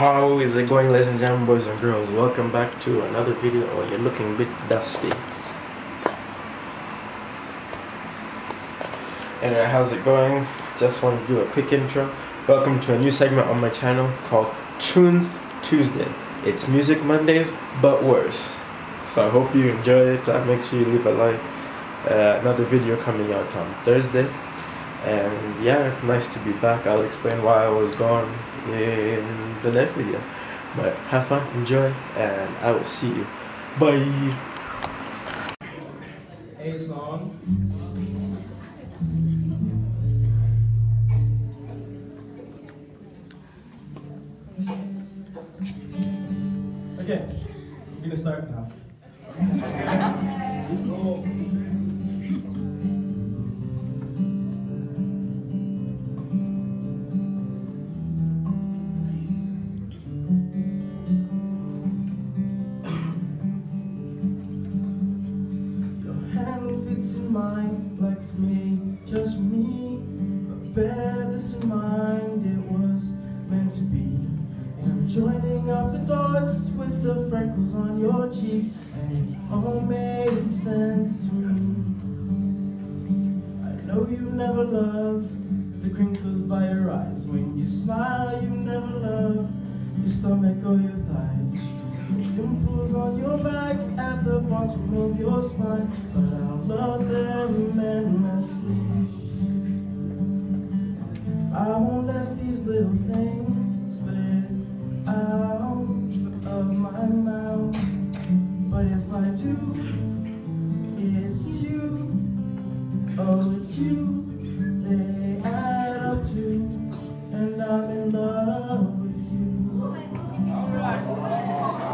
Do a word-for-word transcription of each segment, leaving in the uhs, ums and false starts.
How is it going, ladies and gentlemen, boys and girls? Welcome back to another video. Oh, you're looking a bit dusty. Anyway, how's it going? Just want to do a quick intro. Welcome to a new segment on my channel called Tunes Tuesday. It's Music Mondays, but worse. So I hope you enjoy it. Uh, make sure you leave a like. Uh, another video coming out on Thursday. And yeah, it's nice to be back. I'll explain why I was gone in the next video. But have fun, enjoy, and I will see you. Bye. A song. Okay, I'm gonna start now. Oh. In mind, like it's me, just me. But bear this in mind, it was meant to be. And I'm joining up the dots with the freckles on your cheeks, and it all made sense to me. I know you never loved the crinkles by your eyes. When you smile, you never love your stomach or your thighs. Dimples on your back at the bottom of your spine, but I'll love them endlessly. I won't let these little things slip out of my mouth, but if I do, it's you, oh it's you, they add up to, and I'm in love with you. Alright.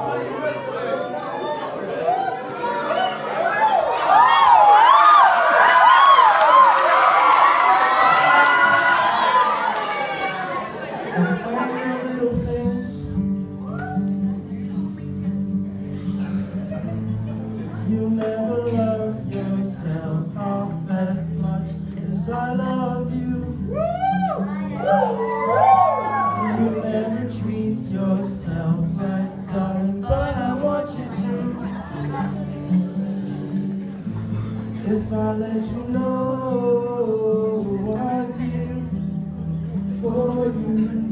You never love yourself half as much as I love you. You never treat yourself right, darling, but I want you to. If I let you know I'm here for you,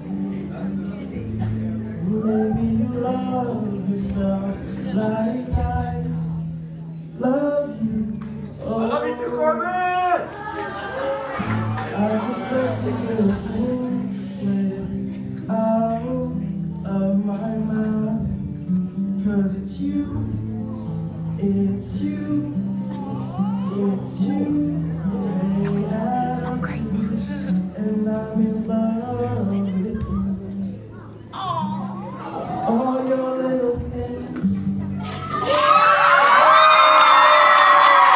maybe you love yourself like I love you. Oh, I love you too, Corbin! I just let these little things slip out of my mouth, 'cause it's you, it's you, it's you.